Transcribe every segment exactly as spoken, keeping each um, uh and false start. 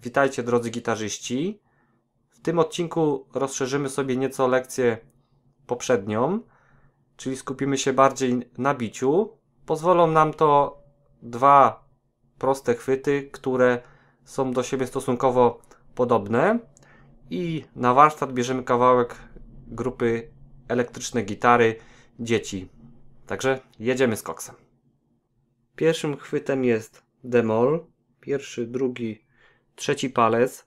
Witajcie drodzy gitarzyści. W tym odcinku rozszerzymy sobie nieco lekcję poprzednią, czyli skupimy się bardziej na biciu. Pozwolą nam to dwa proste chwyty, które są do siebie stosunkowo podobne. I na warsztat bierzemy kawałek grupy Elektryczne Gitary Dzieci. Także jedziemy z koksem. Pierwszym chwytem jest d-moll. Pierwszy, drugi, trzeci palec.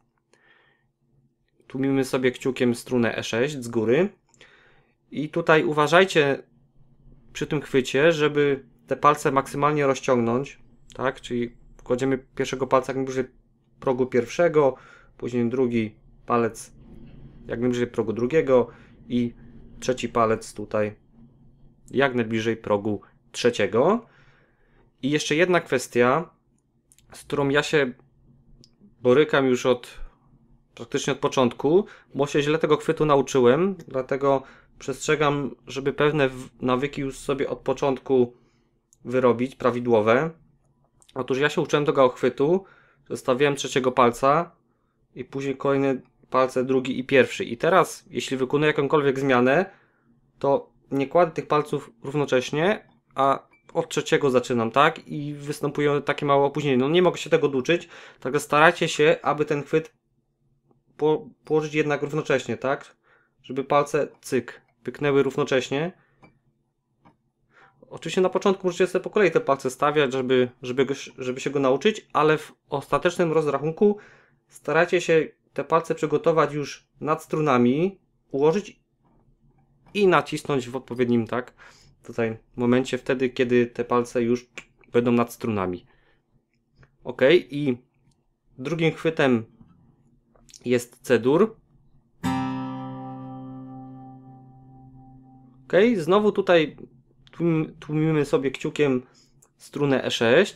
Tłumimy sobie kciukiem strunę E sześć z góry. I tutaj uważajcie przy tym chwycie, żeby te palce maksymalnie rozciągnąć. Tak? Czyli kładziemy pierwszego palca jak najbliżej progu pierwszego, później drugi palec jak najbliżej progu drugiego i trzeci palec tutaj jak najbliżej progu trzeciego. I jeszcze jedna kwestia, z którą ja się borykam już od praktycznie od początku, bo się źle tego chwytu nauczyłem, dlatego przestrzegam, żeby pewne nawyki już sobie od początku wyrobić, prawidłowe. Otóż ja się uczyłem tego chwytu, zostawiałem trzeciego palca i później kolejne palce, drugi i pierwszy. I teraz, jeśli wykonuję jakąkolwiek zmianę, to nie kładę tych palców równocześnie, a od trzeciego zaczynam, tak? I występuje takie małe opóźnienie. No nie mogę się tego duczyć, także starajcie się, aby ten chwyt po, położyć jednak równocześnie, tak? Żeby palce, cyk, pyknęły równocześnie. Oczywiście na początku możecie sobie po kolei te palce stawiać, żeby, żeby, go, żeby się go nauczyć, ale w ostatecznym rozrachunku starajcie się te palce przygotować już nad strunami, ułożyć i nacisnąć w odpowiednim, tak? Tutaj momencie, wtedy, kiedy te palce już będą nad strunami. Ok, i drugim chwytem jest C-dur. Ok, znowu tutaj tłumimy sobie kciukiem strunę E sześć.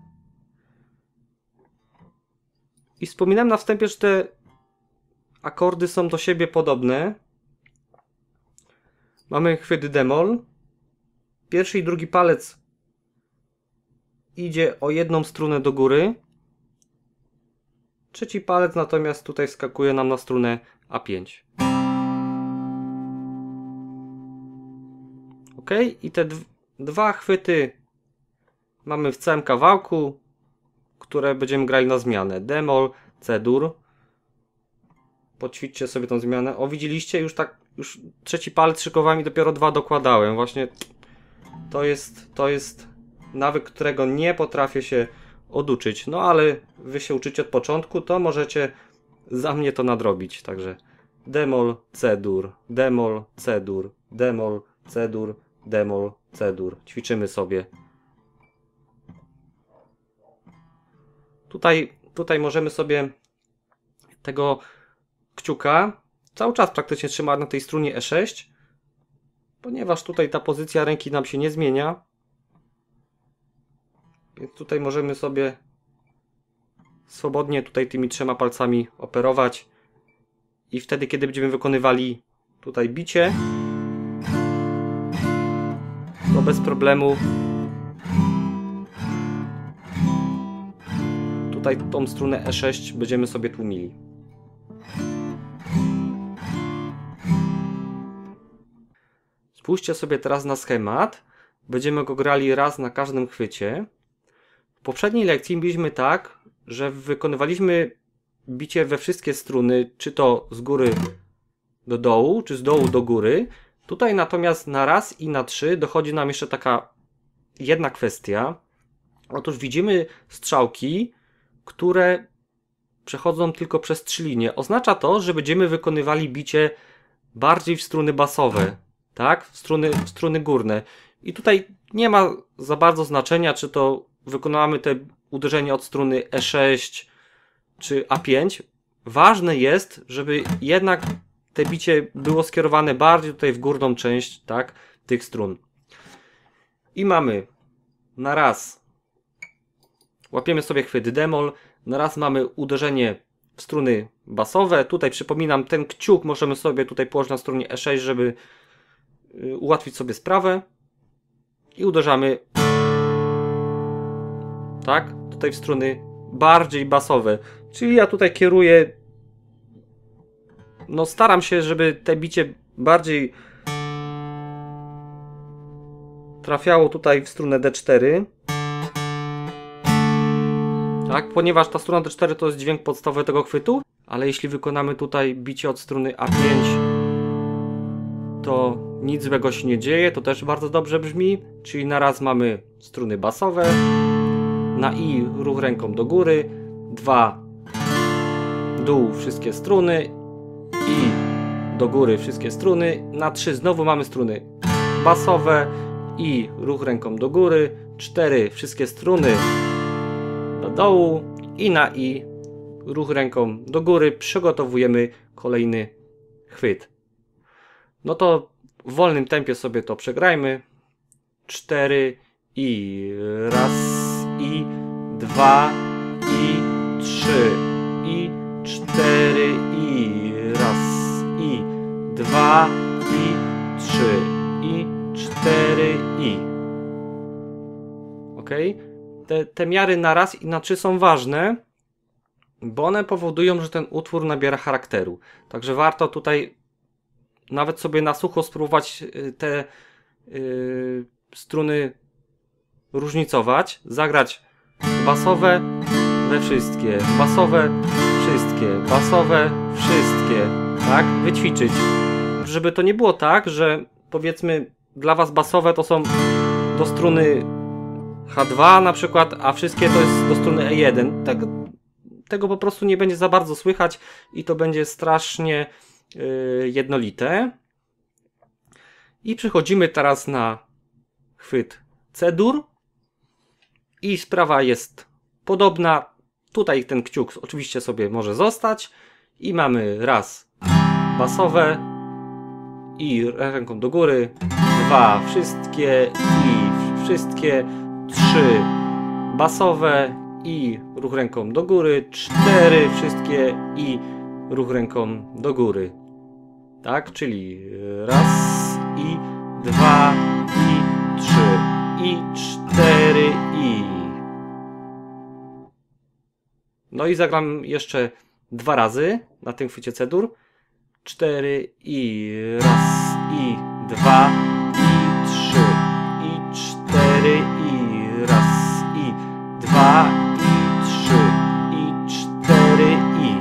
I wspominałem na wstępie, że te akordy są do siebie podobne. Mamy chwyt d-moll. Pierwszy i drugi palec idzie o jedną strunę do góry. Trzeci palec natomiast tutaj wskakuje nam na strunę A pięć. Ok, i te dwa chwyty mamy w całym kawałku, które będziemy grali na zmianę. d-moll, C-dur. Poćwiczcie sobie tą zmianę. O, widzieliście? Już tak, już trzeci palec szykowałem i dopiero dwa dokładałem. Właśnie to jest, to jest nawyk, którego nie potrafię się oduczyć. No ale wy się uczycie od początku, to możecie za mnie to nadrobić. Także d-moll, C-dur, d-moll, C-dur, d-moll, C-dur, d-moll, C-dur. Ćwiczymy sobie. Tutaj, tutaj możemy sobie tego kciuka cały czas praktycznie trzymać na tej strunie E sześć, ponieważ tutaj ta pozycja ręki nam się nie zmienia. Więc tutaj możemy sobie swobodnie tutaj tymi trzema palcami operować i wtedy, kiedy będziemy wykonywali tutaj bicie, to bez problemu tutaj tą strunę E sześć będziemy sobie tłumili. Spójrzcie sobie teraz na schemat. Będziemy go grali raz na każdym chwycie. W poprzedniej lekcji byliśmy tak, że wykonywaliśmy bicie we wszystkie struny, czy to z góry do dołu, czy z dołu do góry. Tutaj natomiast na raz i na trzy dochodzi nam jeszcze taka jedna kwestia. Otóż widzimy strzałki, które przechodzą tylko przez trzy linie. Oznacza to, że będziemy wykonywali bicie bardziej w struny basowe, tak? W struny, w struny górne. I tutaj nie ma za bardzo znaczenia, czy to wykonamy te uderzenie od struny E sześć czy A pięć. Ważne jest, żeby jednak te bicie było skierowane bardziej tutaj w górną część, tak? Tych strun. I mamy na raz łapiemy sobie chwyt d-moll, na raz mamy uderzenie w struny basowe. Tutaj przypominam, ten kciuk możemy sobie tutaj położyć na strunie E sześć, żeby ułatwić sobie sprawę. I uderzamy tak, tutaj w struny bardziej basowe. Czyli ja tutaj kieruję, no staram się, żeby te bicie bardziej trafiało tutaj w strunę D cztery. Tak, ponieważ ta struna D cztery to jest dźwięk podstawowy tego chwytu, ale jeśli wykonamy tutaj bicie od struny A pięć, to nic złego się nie dzieje, to też bardzo dobrze brzmi, czyli na raz mamy struny basowe, na I ruch ręką do góry, dwa dół wszystkie struny i do góry wszystkie struny, na trzy znowu mamy struny basowe i ruch ręką do góry, cztery wszystkie struny do dołu i na I ruch ręką do góry, przygotowujemy kolejny chwyt. No to w wolnym tempie sobie to przegrajmy. cztery i raz i dwa i trzy i cztery i raz i dwa i trzy i cztery i. Ok? Te, te miary na raz i na trzy są ważne, bo one powodują, że ten utwór nabiera charakteru. Także warto tutaj nawet sobie na sucho spróbować te yy, struny różnicować, zagrać basowe we wszystkie, basowe wszystkie, basowe wszystkie, tak? Wyćwiczyć. Żeby to nie było tak, że powiedzmy dla Was basowe to są do struny H dwa na przykład, a wszystkie to jest do struny E jeden. Tego, tego po prostu nie będzie za bardzo słychać i to będzie strasznie yy, jednolite. I przechodzimy teraz na chwyt C-dur. I sprawa jest podobna. Tutaj ten kciuk oczywiście sobie może zostać. I mamy raz basowe i ręką do góry, dwa wszystkie i wszystkie, trzy basowe i ruch ręką do góry, cztery wszystkie i ruch ręką do góry. Tak, czyli raz i dwa i trzy i cztery i. No i zagram jeszcze dwa razy na tym chwycie C-dur. cztery i raz i dwa i trzy i cztery i raz i dwa i trzy i cztery i.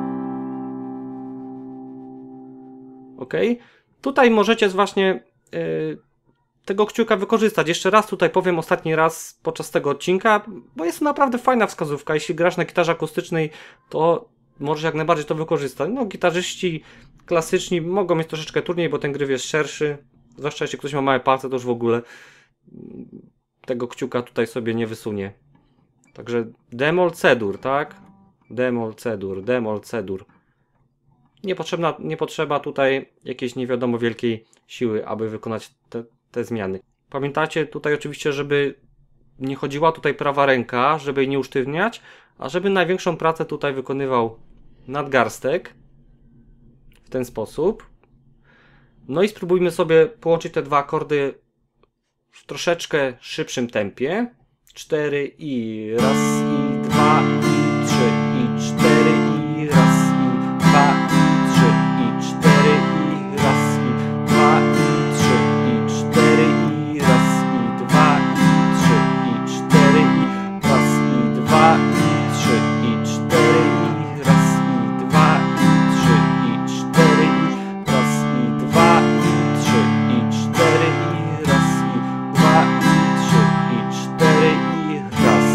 Ok? Tutaj możecie właśnie yy, tego kciuka wykorzystać. Jeszcze raz tutaj powiem ostatni raz podczas tego odcinka, bo jest to naprawdę fajna wskazówka. Jeśli grasz na gitarze akustycznej, to możesz jak najbardziej to wykorzystać. No, gitarzyści klasyczni mogą mieć troszeczkę trudniej, bo ten gryf jest szerszy. Zwłaszcza jeśli ktoś ma małe palce, to już w ogóle tego kciuka tutaj sobie nie wysunie. Także D-moll C-dur, tak? D-moll C-dur, D-moll C-dur. Nie, nie potrzeba tutaj jakiejś nie wiadomo wielkiej siły, aby wykonać te, te zmiany. Pamiętajcie tutaj oczywiście, żeby nie chodziła tutaj prawa ręka, żeby jej nie usztywniać, a żeby największą pracę tutaj wykonywał nadgarstek w ten sposób. No i spróbujmy sobie połączyć te dwa akordy w troszeczkę szybszym tempie. cztery i raz i dwa i trzy i cztery i raz i dwa i trzy i cztery i raz i dwa i trzy i cztery i raz i dwa i trzy i cztery i raz i dwa i trzy i cztery i raz i dwa i trzy i cztery i raz i dwa i trzy i cztery i raz i dwa i trzy i cztery i raz.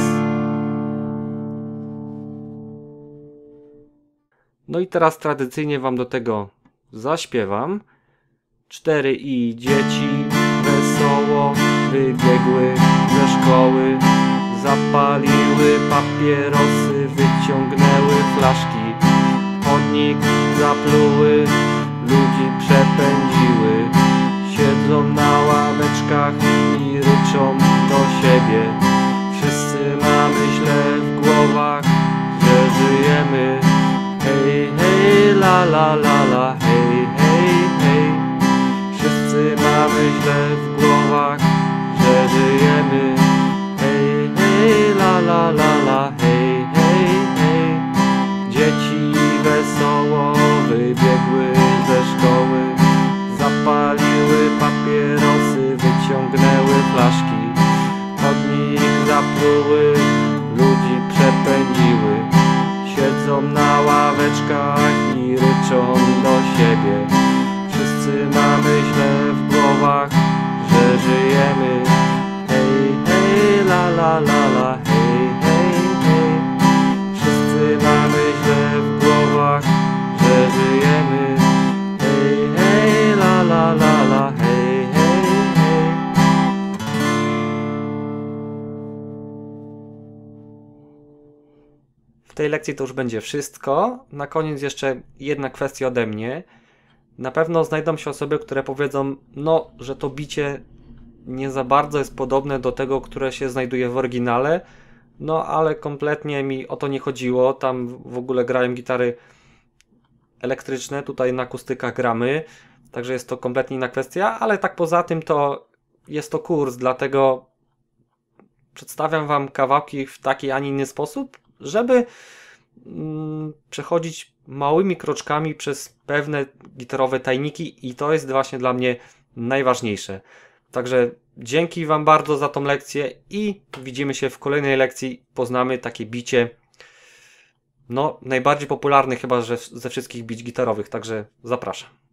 No i teraz tradycyjnie Wam do tego zaśpiewam. Cztery i dzieci wesoło wybiegły ze szkoły, zapaliły papierosy, wyciągnęły flaszki, chodnik zapluły, ludzi przepędziły, siedzą na ławeczkach i ryczą do siebie. Wszyscy mamy źle w głowach, że żyjemy. Hej, hej, la la la la, hej, hej, hej. Wszyscy mamy źle w głowach, że żyjemy. Hej, hej, la la la la, hej, hej, hej. ławeczkach i ryczą do siebie. Wszyscy mamy źle w głowach, że żyjemy. Hej, hej, la la la la, hej, hej, hej. Wszyscy mamy źle w głowach, że żyjemy. Hej, hej, la la la la, hej, hej, hej. W tej lekcji to już będzie wszystko. Na koniec jeszcze jedna kwestia ode mnie. Na pewno znajdą się osoby, które powiedzą, no, że to bicie nie za bardzo jest podobne do tego, które się znajduje w oryginale. No, ale kompletnie mi o to nie chodziło. Tam w ogóle grałem gitary elektryczne, tutaj na akustykach gramy. Także jest to kompletnie inna kwestia, ale tak poza tym to jest to kurs, dlatego przedstawiam wam kawałki w taki, a nie inny sposób, żeby mm, przechodzić małymi kroczkami przez pewne gitarowe tajniki i to jest właśnie dla mnie najważniejsze. Także dzięki wam bardzo za tą lekcję i widzimy się w kolejnej lekcji. Poznamy takie bicie, no najbardziej popularne chyba że ze wszystkich bić gitarowych, także zapraszam.